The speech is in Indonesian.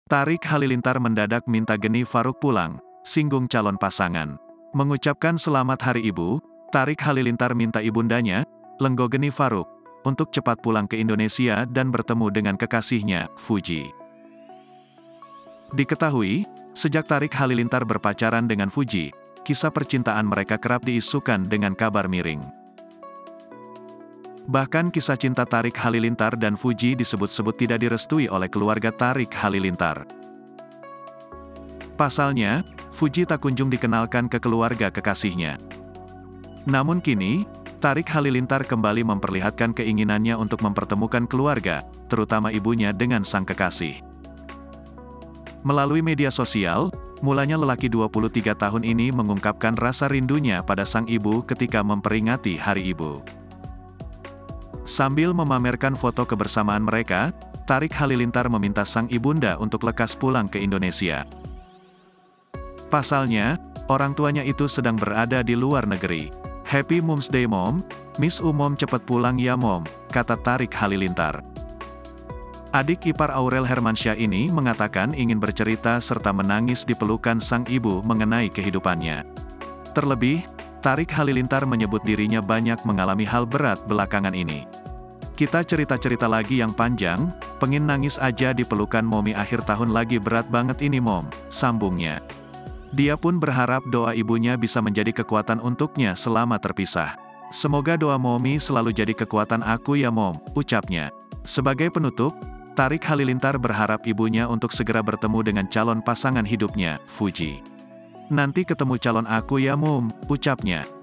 Tarik Halilintar mendadak minta Geni Faruk pulang, singgung calon pasangan. Mengucapkan selamat Hari Ibu, Tarik Halilintar minta ibundanya, Lenggo Geni Faruk, untuk cepat pulang ke Indonesia dan bertemu dengan kekasihnya, Fuji. Diketahui, sejak Tarik Halilintar berpacaran dengan Fuji, kisah percintaan mereka kerap diisukan dengan kabar miring. Bahkan kisah cinta Tarik Halilintar dan Fuji disebut-sebut tidak direstui oleh keluarga Tarik Halilintar. Pasalnya, Fuji tak kunjung dikenalkan ke keluarga kekasihnya. Namun kini, Tarik Halilintar kembali memperlihatkan keinginannya untuk mempertemukan keluarga, terutama ibunya dengan sang kekasih. Melalui media sosial, mulanya lelaki 23 tahun ini mengungkapkan rasa rindunya pada sang ibu ketika memperingati Hari Ibu. Sambil memamerkan foto kebersamaan mereka, Tarik Halilintar meminta sang ibunda untuk lekas pulang ke Indonesia. Pasalnya, orang tuanya itu sedang berada di luar negeri. "Happy Moms Day Mom, Miss Mom cepet pulang ya Mom," kata Tarik Halilintar. Adik ipar Aurel Hermansyah ini mengatakan ingin bercerita serta menangis di pelukan sang ibu mengenai kehidupannya. Terlebih, Tarik Halilintar menyebut dirinya banyak mengalami hal berat belakangan ini. "Kita cerita-cerita lagi yang panjang, pengen nangis aja di pelukan Momi akhir tahun lagi berat banget ini Mom," sambungnya. Dia pun berharap doa ibunya bisa menjadi kekuatan untuknya selama terpisah. "Semoga doa Momi selalu jadi kekuatan aku ya Mom," ucapnya. Sebagai penutup, Tarik Halilintar berharap ibunya untuk segera bertemu dengan calon pasangan hidupnya, Fuji. "Nanti ketemu calon aku ya Mom," ucapnya.